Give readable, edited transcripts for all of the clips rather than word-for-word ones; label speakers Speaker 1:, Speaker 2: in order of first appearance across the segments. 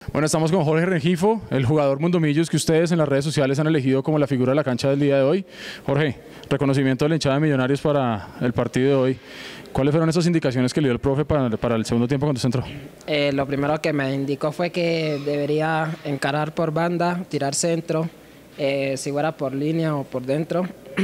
Speaker 1: Bueno, estamos con Jorge Rengifo, el jugador Mundomillos que ustedes en las redes sociales han elegido como la figura de la cancha del día de hoy. Jorge, reconocimiento de la hinchada de Millonarios para el partido de hoy. ¿Cuáles fueron esas indicaciones que le dio el profe para el segundo tiempo cuando usted entró?
Speaker 2: Lo primero que me indicó fue que debería encarar por banda, tirar centro, si fuera por línea o por dentro,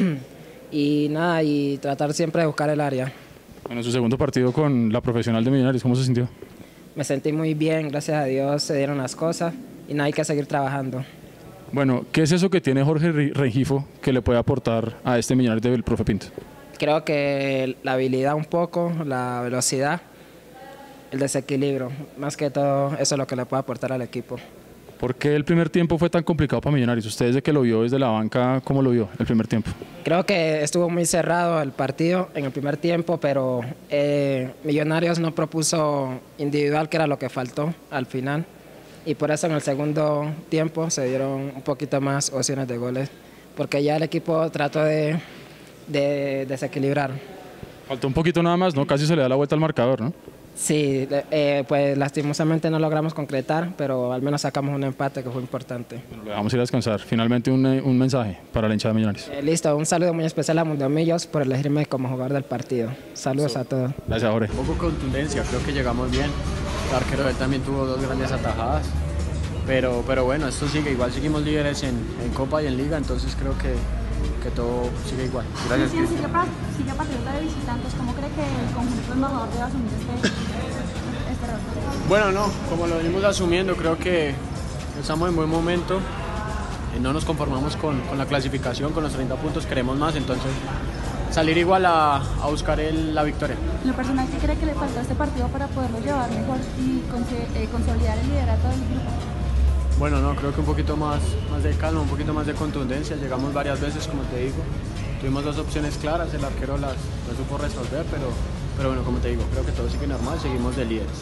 Speaker 2: y nada, y tratar siempre de buscar el área.
Speaker 1: Bueno, su segundo partido con la profesional de Millonarios, ¿cómo se sintió?
Speaker 2: Me sentí muy bien, gracias a Dios se dieron las cosas y nada, hay que seguir trabajando.
Speaker 1: Bueno, ¿qué es eso que tiene Jorge Rengifo que le puede aportar a este Millonarios del profe Pinto?
Speaker 2: Creo que la habilidad un poco, la velocidad, el desequilibrio, más que todo eso es lo que le puede aportar al equipo.
Speaker 1: ¿Por qué el primer tiempo fue tan complicado para Millonarios? Usted desde que lo vio desde la banca, ¿cómo lo vio el primer tiempo?
Speaker 2: Creo que estuvo muy cerrado el partido en el primer tiempo, pero Millonarios no propuso individual, que era lo que faltó al final. Y por eso en el segundo tiempo se dieron un poquito más opciones de goles, porque ya el equipo trató de desequilibrar.
Speaker 1: Faltó un poquito nada más, ¿no? Casi se le da la vuelta al marcador, ¿no?
Speaker 2: Sí, pues lastimosamente no logramos concretar, pero al menos sacamos un empate que fue importante.
Speaker 1: Bueno, le vamos a ir a descansar. Finalmente un mensaje para la hinchada de Millonarios.
Speaker 2: Listo, un saludo muy especial a Mundomillos por elegirme como jugador del partido. Saludos a todos.
Speaker 1: Gracias, Jorge.
Speaker 3: Un poco contundencia, creo que llegamos bien. El arquero él también tuvo dos grandes atajadas, pero bueno, esto sigue, igual seguimos líderes en Copa y en Liga, entonces creo que todo sigue igual.
Speaker 4: Gracias. Sigue Patriota de visitantes, ¿cómo cree que el conjunto embajador debe asumir este rol?
Speaker 3: Bueno, no, como lo venimos asumiendo, creo que estamos en buen momento, no nos conformamos con la clasificación, con los 30 puntos, queremos más, entonces salir igual a buscar la victoria.
Speaker 4: ¿Lo personal qué cree que le faltó a este partido para poderlo llevar mejor y consolidar el liderato del grupo?
Speaker 3: Bueno, no, creo que un poquito más de calma, un poquito más de contundencia. Llegamos varias veces, como te digo. Tuvimos dos opciones claras, el arquero las supo resolver, pero bueno, como te digo, creo que todo sigue normal, seguimos de líderes.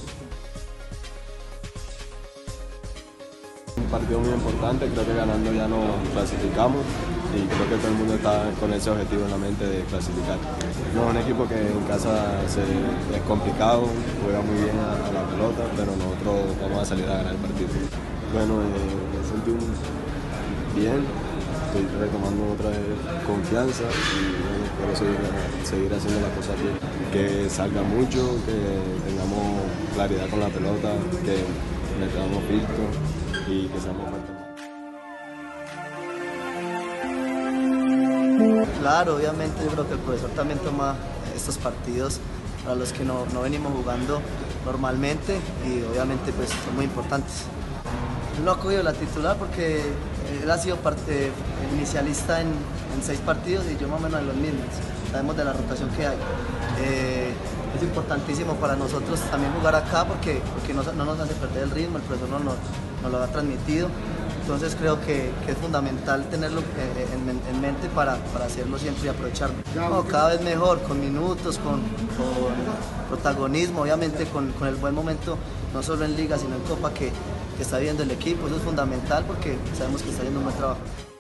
Speaker 5: Un partido muy importante, creo que ganando ya nos clasificamos y creo que todo el mundo está con ese objetivo en la mente de clasificar. No, un equipo que en casa es complicado, juega muy bien a la pelota, pero nosotros vamos a salir a ganar el partido. Bueno, me sentí bien, estoy retomando otra vez confianza y bueno, espero seguir haciendo las cosas bien. Que salga mucho, que tengamos claridad con la pelota, que metamos filtro y que seamos fuertes.
Speaker 6: Claro, obviamente yo creo que el profesor también toma estos partidos para los que no venimos jugando normalmente y obviamente pues son muy importantes. No ha cogido la titular porque él ha sido inicialista en 6 partidos y yo más o menos en los mismos. Sabemos de la rotación que hay. Es importantísimo para nosotros también jugar acá porque no nos hace perder el ritmo, el profesor nos lo ha transmitido. Entonces creo que es fundamental tenerlo en mente para hacerlo siempre y aprovecharlo. No, cada vez mejor, con minutos, con protagonismo, obviamente con el buen momento, no solo en Liga, sino en Copa que está viendo el equipo. Eso es fundamental porque sabemos que está haciendo un buen trabajo.